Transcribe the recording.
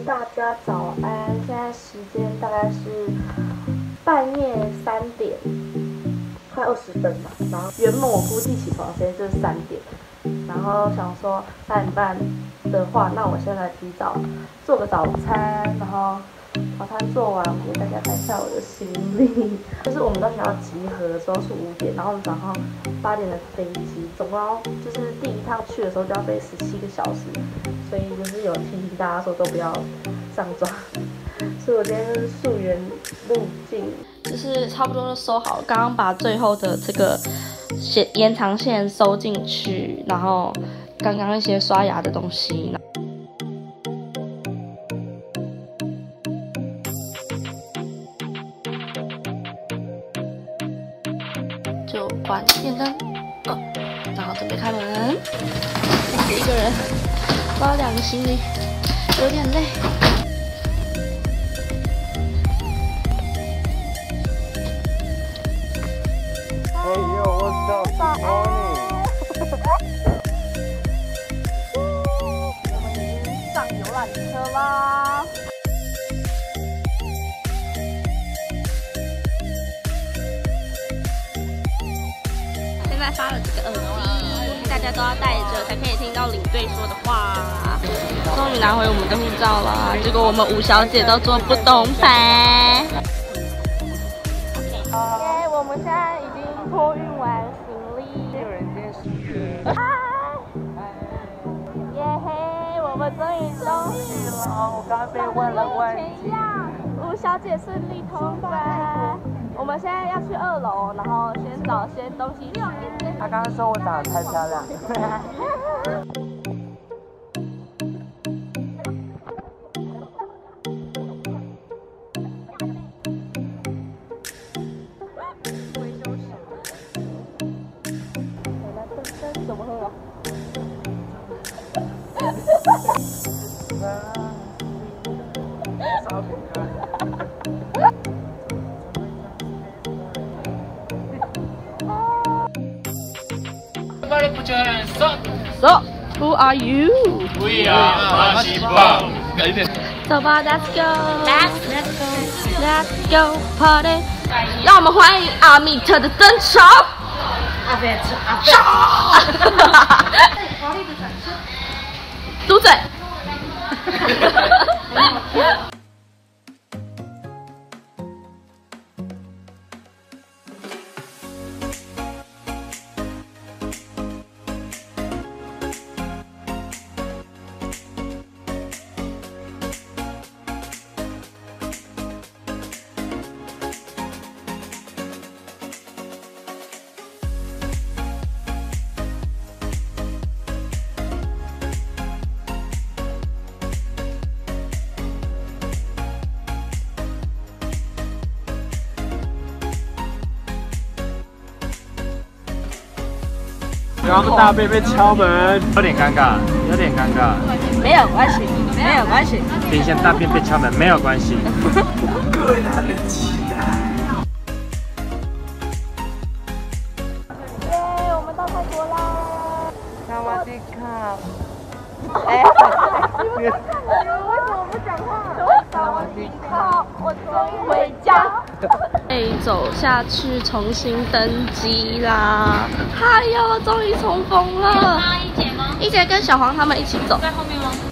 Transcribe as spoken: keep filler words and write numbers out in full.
大家早安，现在时间大概是半夜三点，快二十分吧。然后原本我估计起床时间就是三点，然后想说三点半的话，那我先来提早做个早餐，然后早餐做完，我给大家看一下我的行李。就是我们到学校集合的时候是五点，然后我们早上八点的飞机，总共要就是第一趟去的时候就要飞十七个小时，所以就是有提醒大家说都不要上妆。所以我今天就是溯源路径，就是差不多都收好了。刚刚把最后的这个线延长线收进去，然后刚刚一些刷牙的东西。就关电灯，哦，然后准备开门。自己一个人拉两个行李，有点累。 Hey yo, what's up? Good morning. 我们已经上游览车啦。现在发了这个耳机，大家都要戴着才可以听到领队说的话。终于拿回我们的护照啦！结果我们五小姐都坐不动牌。耶，我们现在已经托运完行李。 有人电视。 嗨，耶嘿，我们终于终于了。 我刚刚被问了问题。 吴小姐顺利通关。我们现在要去二楼，然后先找些东西吃。 他刚刚说我长得太漂亮了。 怎么喝啊？ 烧饼干。 Everybody put your hands up. So, who are you? We are Mashibang. So, let's go. Let's let's go. Let's go party. 让我们欢迎阿密特的登场。阿密特，阿密特。华丽的转身。嘟嘴。 然后大贝被敲门，有点尴尬，有点尴尬。 没有关系，没有关系。 等一下大便被敲门没有关系。各位他人期待。 耶，我们到泰国啦！ 萨瓦迪卡。 哎，你们为什么不讲话？萨瓦迪卡，我终于回家。可以走下去重新登机啦！嗨哟，终于重逢了。一姐吗？一姐跟小黄他们一起走。在后面吗？